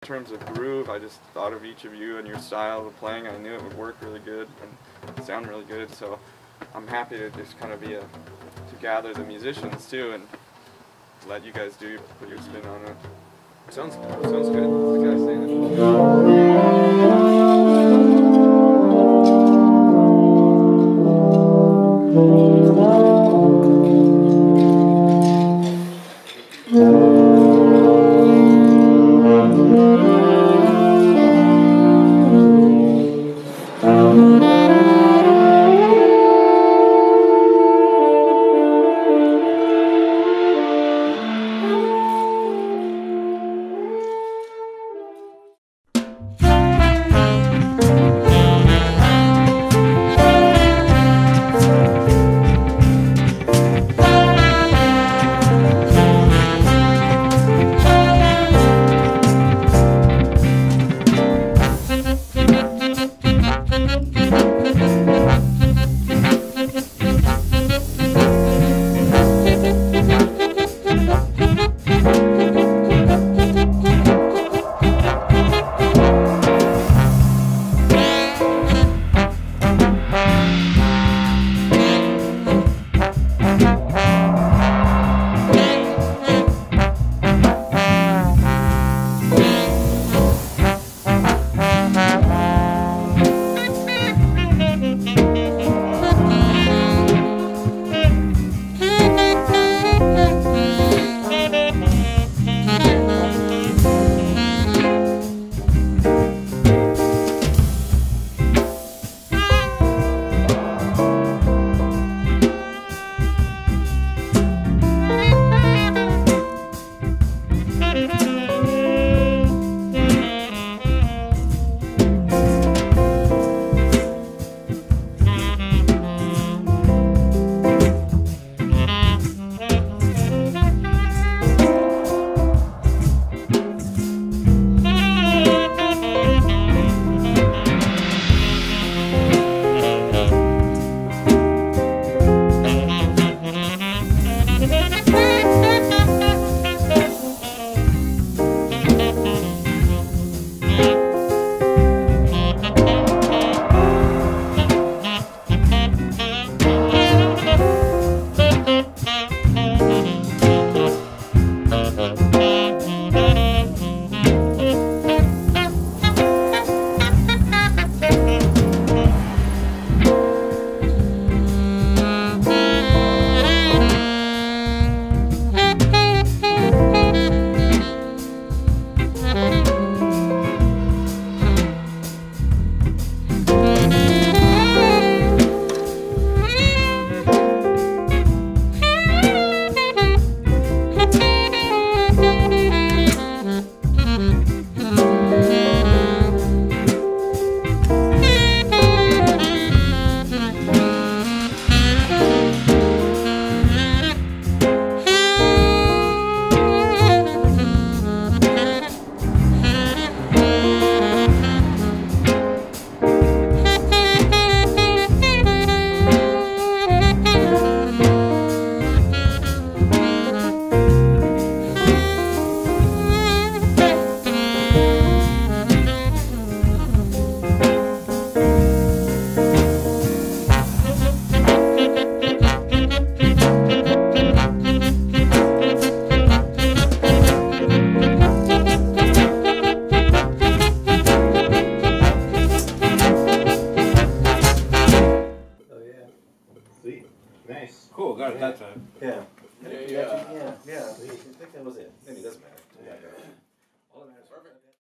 In terms of groove, I just thought of each of you and your style of playing. I knew it would work really good and sound really good, so I'm happy to just kind of be to gather the musicians too and let you guys put your spin on it. Sounds good. The guy's Nice. Cool, got it that time. Yeah. Yeah. Yeah. I think that was it. Maybe it doesn't matter. All that matters. Perfect.